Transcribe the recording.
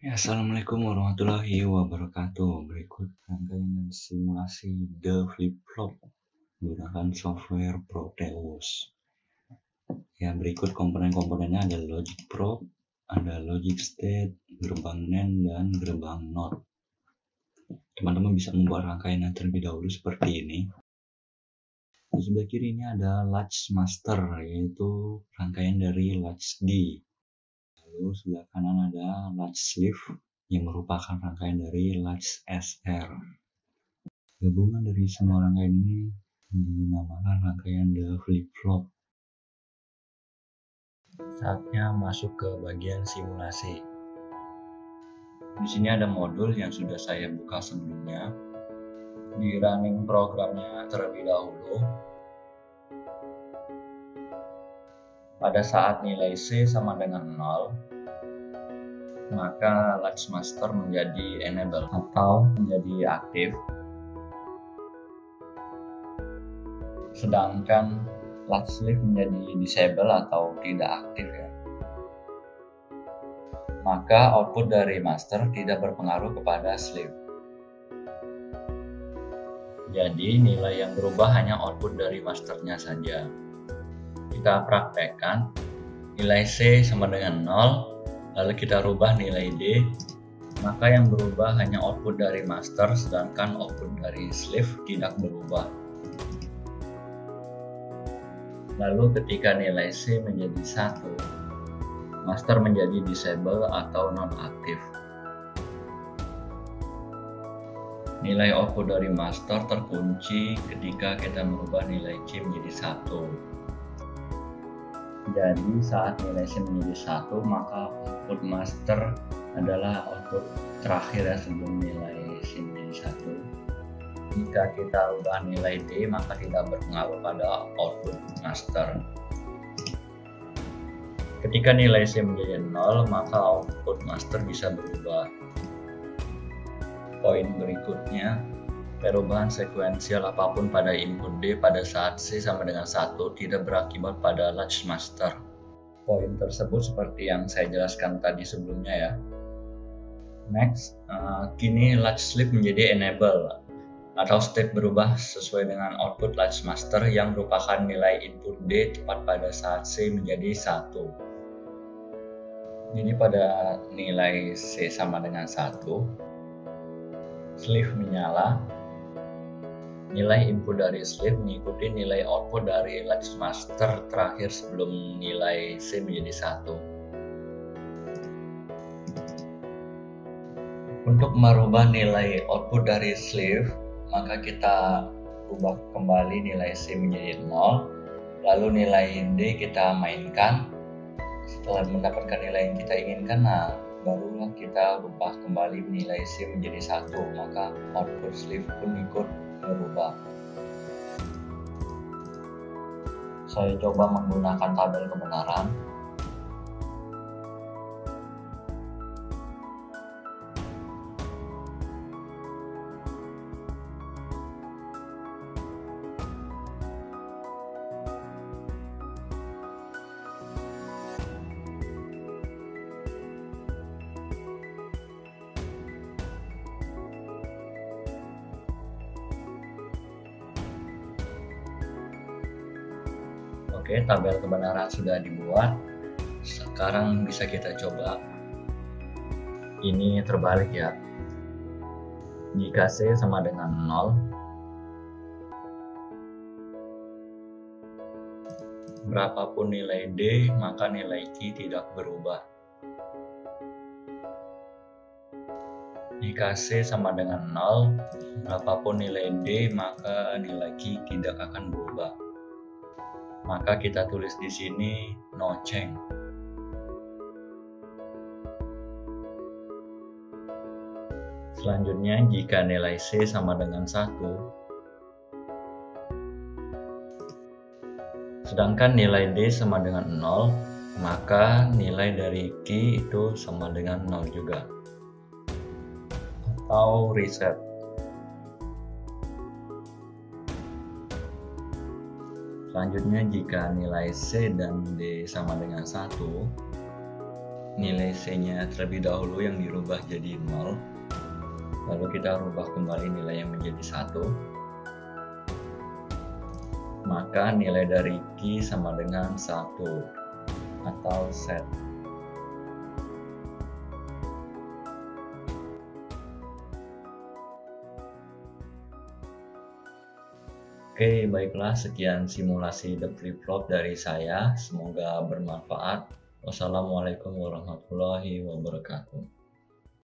Ya, Assalamualaikum warahmatullahi wabarakatuh. Berikut rangkaian simulasi The Flip-Flop menggunakan software Proteus. Ya, berikut komponen-komponennya ada logic probe, ada logic state, gerbang NAND, dan gerbang NOT. Teman-teman bisa membuat rangkaian terlebih dahulu seperti ini. Di sebelah kiri ini ada latch master, yaitu rangkaian dari latch D. Lalu sebelah kanan ada latch sleeve yang merupakan rangkaian dari latch SR. Gabungan dari semua rangkaian ini dinamakan rangkaian The Flip-Flop. Saatnya masuk ke bagian simulasi. Di sini ada modul yang sudah saya buka sebelumnya. Di running programnya terlebih dahulu. Pada saat nilai C sama dengan 0, maka latch master menjadi enable atau menjadi aktif. Sedangkan latch sleeve menjadi disable atau tidak aktif ya. Maka output dari master tidak berpengaruh kepada sleeve. Jadi nilai yang berubah hanya output dari masternya saja. Kita praktekkan, nilai C sama dengan 0, lalu kita rubah nilai D, maka yang berubah hanya output dari master, sedangkan output dari sleeve tidak berubah. Lalu ketika nilai C menjadi 1, master menjadi disable atau non-aktif. Nilai output dari master terkunci ketika kita merubah nilai C menjadi 1. Jadi saat nilai C menjadi 1, maka output master adalah output terakhir ya sebelum nilai C menjadi 1. Jika kita ubah nilai D, maka tidak berpengaruh pada output master. Ketika nilai C menjadi 0, maka output master bisa berubah. Poin berikutnya, perubahan sekuensial apapun pada input D pada saat C sama dengan 1 tidak berakibat pada latch master. Poin tersebut seperti yang saya jelaskan tadi sebelumnya ya. Next, kini latch sleeve menjadi enable atau state berubah sesuai dengan output latch master yang merupakan nilai input D tepat pada saat C menjadi 1. Jadi pada nilai C sama dengan 1, sleeve menyala. Nilai input dari sleeve mengikuti nilai output dari latch master terakhir sebelum nilai C menjadi 1. Untuk merubah nilai output dari sleeve, maka kita ubah kembali nilai C menjadi 0, lalu nilai D kita mainkan. Setelah mendapatkan nilai yang kita inginkan, barulah kita ubah kembali nilai C menjadi 1, maka output sleeve pun ikut berubah. Saya coba menggunakan tabel kebenaran. Oke, tabel kebenaran sudah dibuat. Sekarang bisa kita coba. Ini terbalik ya. Jika C sama dengan 0, berapapun nilai D, maka nilai Q tidak berubah. Jika C sama dengan 0, berapapun nilai D, maka nilai Q tidak akan berubah. Maka kita tulis di sini no change. Selanjutnya, jika nilai C sama dengan 1, sedangkan nilai D sama dengan 0, maka nilai dari Q itu sama dengan 0 juga. Atau reset. Selanjutnya, jika nilai C dan D sama dengan 1, nilai C-nya terlebih dahulu yang dirubah jadi 0, lalu kita rubah kembali nilainya menjadi 1, maka nilai dari Q sama dengan 1 atau set. Oke, baiklah, sekian simulasi The Flip-Flop dari saya. Semoga bermanfaat. Wassalamualaikum warahmatullahi wabarakatuh.